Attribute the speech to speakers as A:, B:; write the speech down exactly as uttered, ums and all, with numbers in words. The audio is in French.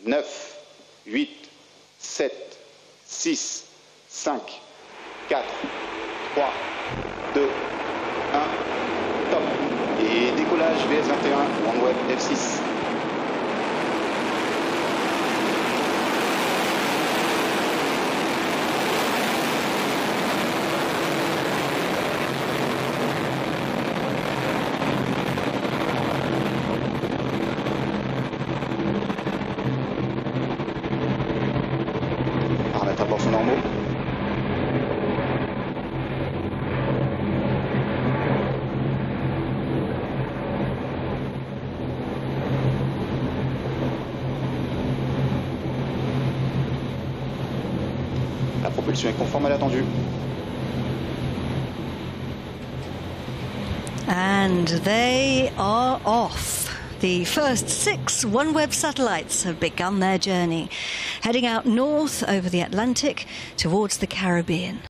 A: neuf, huit, sept, six, cinq, quatre, trois, deux, un, top. Et décollage V S vingt et un, OneWeb F six. Paramètres à bord sont normaux. La propulsion est conforme à l'attendu.
B: And they are off. The first six OneWeb satellites have begun their journey, heading out north over the Atlantic towards the Caribbean.